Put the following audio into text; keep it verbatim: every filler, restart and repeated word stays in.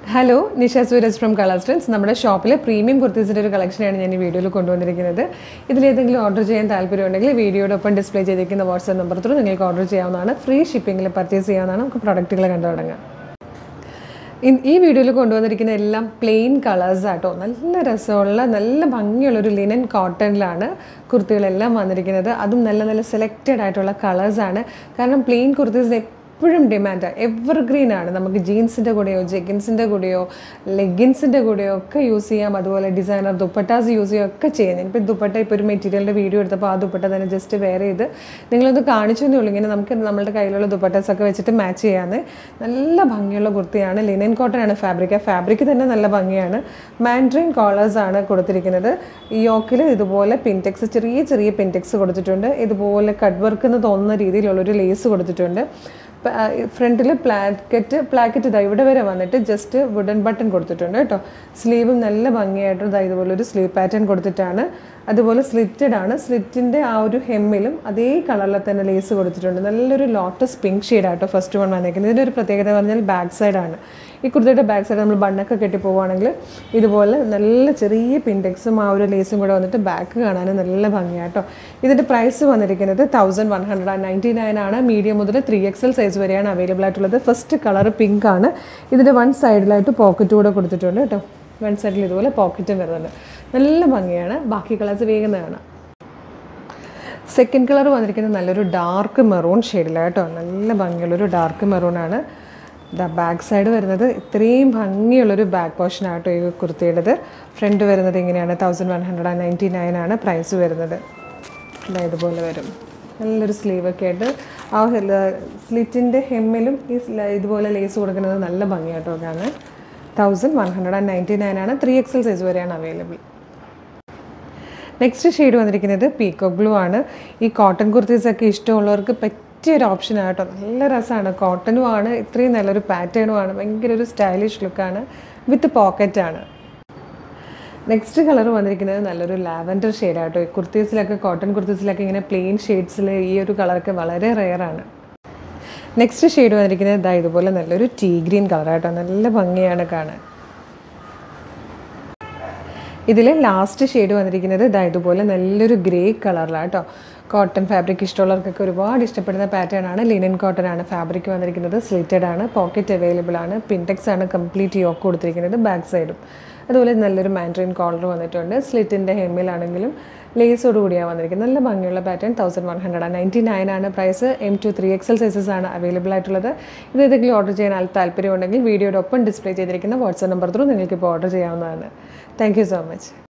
Hello, Nisha Sooraj from Colour Trends. നമ്മുടെ ഷോപ്പിലെ premium കുർത്തീസിൻ്റെ ഒരു കളക്ഷനാണ് ഞാൻ ഈ വീഡിയോയിൽ കൊണ്ടുവന്നിരിക്കുന്നത്. ഇതിലേതെങ്കിലും ഓർഡർ ചെയ്യാൻ താല്പര്യമുണ്ടെങ്കിൽ വീഡിയോടൊപ്പം ഡിസ്പ്ലേ ചെയ്തിരിക്കുന്ന വാട്സ്ആപ്പ് നമ്പർ ത്രൂ നിങ്ങൾക്ക് ഓർഡർ ചെയ്യാവുന്നതാണ്. ഫ്രീ ഷിപ്പിംഗിൽ പർച്ചേസ് ചെയ്യാവുന്നതാണ്. നമുക്ക് പ്രൊഡക്റ്റുകൾ കണ്ടു തുടങ്ങാം. ഈ വീഡിയോയിൽ കൊണ്ടുവന്നിരിക്കുന്ന എല്ലാം പ്ലെയിൻ കളേഴ്സ് ആട്ടോ. നല്ല രസമുള്ള നല്ല ഭംഗിയുള്ളൊരു ലിനൻ കോട്ടണിലാണ് കുർത്തികളെല്ലാം വന്നിരിക്കുന്നത്. അതും നല്ല നല്ല സെലക്റ്റഡ് ആയിട്ടുള്ള കളേഴ്സാണ്. കാരണം പ്ലെയിൻ കുർത്തീസിന് എപ്പോഴും ഡിമാൻഡാണ്. എവർഗ്രീൻ ആണ്. നമുക്ക് ജീൻസിൻ്റെ കൂടെയോ ജെഗിൻസിൻ്റെ കൂടെയോ ലെഗിൻസിൻ്റെ കൂടെയോ ഒക്കെ യൂസ് ചെയ്യാം. അതുപോലെ ഡിസൈനർ ദുപ്പട്ടാസ് യൂസ് ചെയ്യുക ഒക്കെ ചെയ്യാം. ഞാനിപ്പോൾ ദുപ്പട്ട ഇപ്പോൾ ഒരു മെറ്റീരിയലിൻ്റെ വീഡിയോ എടുത്തപ്പോൾ ആ ദുപ്പട്ട തന്നെ ജസ്റ്റ് വെയർ ചെയ്ത് നിങ്ങളൊന്ന് കാണിച്ചു എന്നേ ഉള്ളൂ. ഇങ്ങനെ നമുക്ക് നമ്മുടെ കയ്യിലുള്ള ദുപ്പട്ടാസൊക്കെ വെച്ചിട്ട് മാച്ച് ചെയ്യാമെന്ന്. നല്ല ഭംഗിയുള്ള കുർത്തിയാണ്. ലിനൻ കോട്ടൺ ആണ് ഫാബ്രിക്. ആ ഫാബ്രിക് തന്നെ നല്ല ഭംഗിയാണ്. മാൻഡ്രിൻ കോളേഴ്സാണ് കൊടുത്തിരിക്കുന്നത്. ഈ യോക്കിൽ ഇതുപോലെ പിൻടെക്സ് ചെറിയ ചെറിയ പിൻടെക്സ് കൊടുത്തിട്ടുണ്ട്. ഇതുപോലെ കട്ട് വർക്ക് എന്ന് തോന്നുന്ന രീതിയിലുള്ളൊരു ലേസ് കൊടുത്തിട്ടുണ്ട്. ഫ്രണ്ടിൽ പ്ലാക്കറ്റ് പ്ലാക്കറ്റ് ഇതാ ഇവിടെ വരെ വന്നിട്ട് ജസ്റ്റ് വുഡൻ ബട്ടൺ കൊടുത്തിട്ടുണ്ട് കേട്ടോ. സ്ലീവും നല്ല ഭംഗിയായിട്ട് ഇതാ ഇതുപോലെ ഒരു സ്ലീവ് പാറ്റേൺ കൊടുത്തിട്ടാണ്. അതുപോലെ സ്ലിറ്റഡ് ആണ്. സ്ലിറ്റിൻ്റെ ആ ഒരു ഹെമ്മിലും അതേ കളറിൽ തന്നെ ലേസ് കൊടുത്തിട്ടുണ്ട്. നല്ലൊരു ലോട്ടസ് പിങ്ക് ഷെയ്ഡാട്ടോ ഫസ്റ്റ് വൺ വന്നേക്കുന്നത്. ഇതിൻ്റെ ഒരു പ്രത്യേകത പറഞ്ഞാൽ ബാക്ക് സൈഡാണ്. ഈ കുർത്തയുടെ ബാക്ക് സൈഡ് നമ്മൾ ബണ്ണൊക്കെ കെട്ടി പോവുകയാണെങ്കിൽ ഇതുപോലെ നല്ല ചെറിയ പിൻടെക്സും ആ ഒരു ലേസും കൂടെ വന്നിട്ട് ബാക്ക് കാണാൻ നല്ല ഭംഗിയാട്ടോ. ഇതിൻ്റെ പ്രൈസ് വന്നിരിക്കുന്നത് thousand one hundred and ninety nine ആണ്. മീഡിയം മുതൽ ത്രീ എക്സൽ സൈസ് വരെയാണ് അവൈലബിൾ ആയിട്ടുള്ളത്. ഫസ്റ്റ് കളർ പിങ്ക് ആണ്. ഇതിൻ്റെ വൺ സൈഡിലായിട്ട് പോക്കറ്റ് കൂടെ കൊടുത്തിട്ടുണ്ട് കേട്ടോ. വൺ സൈഡിൽ ഇതുപോലെ പോക്കറ്റും വരുന്നുണ്ട്. നല്ല ഭംഗിയാണ്. ബാക്കി കളേഴ്സ് വേഗം കാണാം. സെക്കൻഡ് കളർ വന്നിരിക്കുന്നത് നല്ലൊരു ഡാർക്ക് മെറൂൺ ഷെയ്ഡിലാണ് കേട്ടോ. നല്ല ഭംഗിയുള്ളൊരു ഡാർക്ക് മെറൂണാണ്. ദ ബാക്ക് സൈഡ് വരുന്നത് ഇത്രയും ഭംഗിയുള്ളൊരു ബാക്ക് പോർഷനാട്ടോ ഈ കുർത്തിയുടേത്. ഫ്രണ്ട് വരുന്നത് ഇങ്ങനെയാണ്. Thousand one hundred and ninety nine ആണ് പ്രൈസ് വരുന്നത്. ഇതാ ഇതുപോലെ വരും. നല്ലൊരു സ്ലീവൊക്കെ ആയിട്ട് ആ സ്ലിറ്റിൻ്റെ ഹെമ്മിലും ഈ ഇതുപോലെ ലേസ് കൊടുക്കുന്നത് നല്ല ഭംഗിയാട്ടോ കാണാൻ. Thousand one hundred and ninety nine ആണ്. ത്രീ എക്സൽ സൈസ് വരെയാണ് അവൈലബിൾ. നെക്സ്റ്റ് ഷെയ്ഡ് വന്നിരിക്കുന്നത് പീക്കോക്ക് ബ്ലൂ ആണ്. ഈ കോട്ടൺ കുർത്തീസൊക്കെ ഇഷ്ടമുള്ളവർക്ക് പറ്റിയൊരു ഓപ്ഷനാണ് കേട്ടോ. നല്ല രസമാണ്. കോട്ടണും ആണ്, ഇത്രയും നല്ലൊരു പാറ്റേണും ആണ്, ഭയങ്കര ഒരു സ്റ്റൈലിഷ് ലുക്കാണ്, വിത്ത് പോക്കറ്റാണ്. നെക്സ്റ്റ് കളർ വന്നിരിക്കുന്നത് നല്ലൊരു ലാവൻഡർ ഷെയ്ഡാട്ടോ. ഈ കുർത്തീസിലൊക്കെ കോട്ടൺ കുർത്തീസിലൊക്കെ ഇങ്ങനെ പ്ലെയിൻ ഷെയ്ഡ്സിൽ ഈ ഒരു കളറൊക്കെ വളരെ റെയറാണ്. നെക്സ്റ്റ് ഷെയ്ഡ് വന്നിരിക്കുന്നത് ഇതാ ഇതുപോലെ നല്ലൊരു ടീ ഗ്രീൻ കളറാട്ടോ. നല്ല ഭംഗിയാണ് കാണാൻ. ഇതിൽ ലാസ്റ്റ് ഷെയ്ഡ് വന്നിരിക്കുന്നത് ഇതാ ഇതുപോലെ നല്ലൊരു ഗ്രേ കളറിലാണ് കേട്ടോ. കോട്ടൺ ഫാബ്രിക് ഇഷ്ടമുള്ളവർക്കൊക്കെ ഒരുപാട് ഇഷ്ടപ്പെടുന്ന പാറ്റേൺ ആണ്. ലിനൻ കോട്ടൺ ആണ് ഫാബ്രിക് വന്നിരിക്കുന്നത്. സ്ലിറ്റഡ് ആണ്. പോക്കറ്റ് അവൈലബിൾ ആണ്. പിൻടെക്സ് ആണ് കംപ്ലീറ്റ് യോക്ക് കൊടുത്തിരിക്കുന്നത് ബാക്ക് സൈഡും. അതുപോലെ നല്ലൊരു മാൻഡ്രിൻ കോളർ വന്നിട്ടുണ്ട്. സ്ലിറ്റിൻ്റെ ഹെമ്മിലാണെങ്കിലും ലേസോട് കൂടിയാണ് വന്നിരിക്കുന്നത്. നല്ല ഭംഗിയുള്ള pattern. Thousand one hundred and ninety nine ആണ് price. M to three XL sizes ആണ് അവൈലബിൾ ആയിട്ടുള്ളത്. ഇത് ഏതെങ്കിലും ഓർഡർ ചെയ്യാൻ താല്പര്യമുണ്ടെങ്കിൽ വീഡിയോയുടെ ഒപ്പം ഡിസ്പ്ലേ ചെയ്തിരിക്കുന്ന വാട്സ്ആപ്പ് നമ്പർ ത്രൂ നിങ്ങൾക്ക് ഇപ്പോൾ ഓർഡർ ചെയ്യാവുന്നതാണ്. Thank you so much.